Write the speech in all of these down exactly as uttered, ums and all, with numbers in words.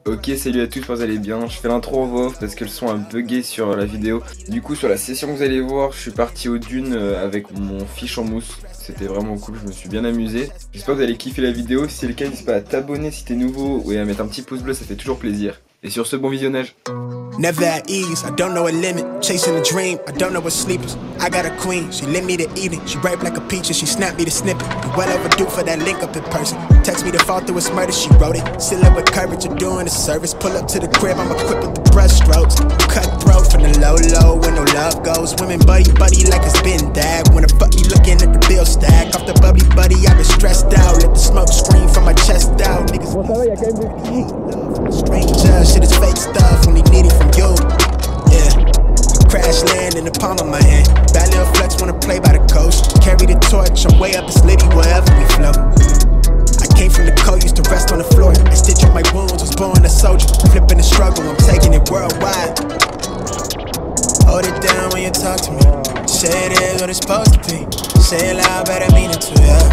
Ok, salut à tous, vous allez bien. Je fais l'intro en voix off parce que le son a bugué sur la vidéo. Du coup, sur la session que vous allez voir, je suis parti aux dunes avec mon fiche en mousse. C'était vraiment cool, je me suis bien amusé. J'espère que vous allez kiffer la vidéo. Si c'est le cas, n'hésite pas à t'abonner si t'es nouveau ou à mettre un petit pouce bleu, ça fait toujours plaisir. Et sur ce, bon visionnage. Never at ease, I don't know a limit. Chasing a dream, I don't know what sleepers. I got a queen, she lit me the evening. She ripe like a peach and she snapped me the snippet. Well overdue for that link up in person. Text me to fall through its murder, she wrote it. Still up with courage, you're doing a service. Pull up to the crib, I'm equipped with the brush strokes. Cutthroat from the low low, where no love goes. Women buddy buddy like it's been dag. Wanna fuck me looking at the bill stack. Off the bubbly buddy, I've been stressed out. Let the smoke scream from my chest out. Niggas stranger, shit is fake stuff. Only need it from you. Yeah, crash land in the palm of my hand. Bad little flex wanna play by the coast. Carry the torch, I'm way up, it's litty wherever we flow. I came from the cold, used to rest on the floor. I stitch up my wounds, was born a soldier. Flipping the struggle, I'm taking it worldwide. Hold it down when you talk to me. Say it is what it's supposed to be. Say it loud, better mean it too, yeah.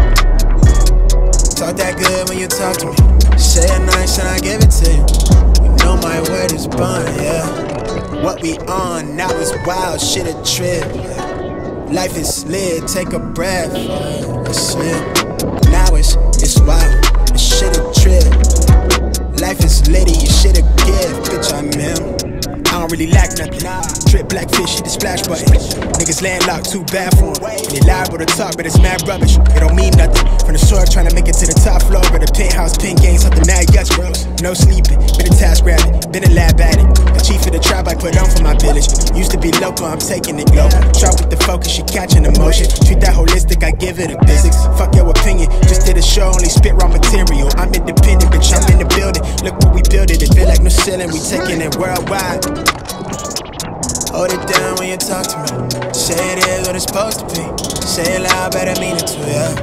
Talk that good when you talk to me. Say it nice and I give it to you. You know my word is bond, yeah. What we on now is wild, shit a trip. Life is lit, take a breath. That's it. Now it's it's wild, it's shit a trip. Life is litty, you shit a gift, bitch I'm him. I don't really lack nothing. Drip black fish, hit the splash button. Niggas landlocked, too bad for them. They liable to talk, but it's mad rubbish. It don't mean nothing. From the soil, trying to make it to the top floor, but the penthouse pink ain't something mad yes, bros. No sleeping, been a task rabbit, been a lab at it. The chief of the tribe I put on for my village. Used to be local, I'm taking it global. Drop with the focus, she catching emotion. Treat that holistic, I give it a physics. Fuck your opinion, just did a show, only spit raw material. I'm independent, bitch, I'm in the building. Look what we built it, it feel like no ceiling, we taking it worldwide. Hold it down when you talk to me. Say it is what it's supposed to be. Say it loud, better mean it too, yeah.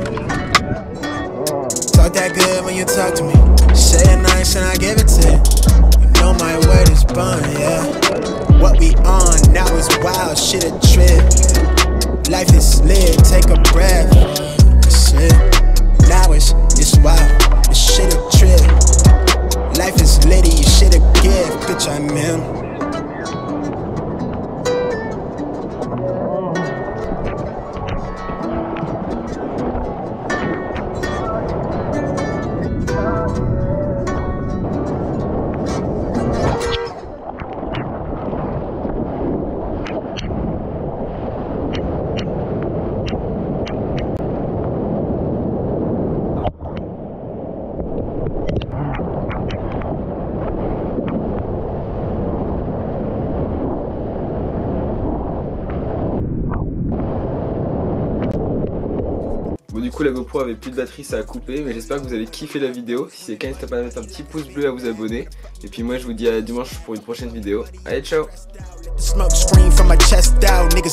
Talk that good when you talk to me. Say it nice and I give it to you. You know my word is bond, yeah. What we on now is wild, shit a trip. Life is lit, take a breath. That's it. Now it's, it's wild, it's shit a trip. Life is litty, you shit a gift, bitch I'm him. Bon, du coup la GoPro avait plus de batterie, ça a coupé, mais j'espère que vous avez kiffé la vidéo. Si c'est le cas, n'hésitez pas à mettre un petit pouce bleu, à vous abonner. Et puis moi je vous dis à dimanche pour une prochaine vidéo. Allez, ciao.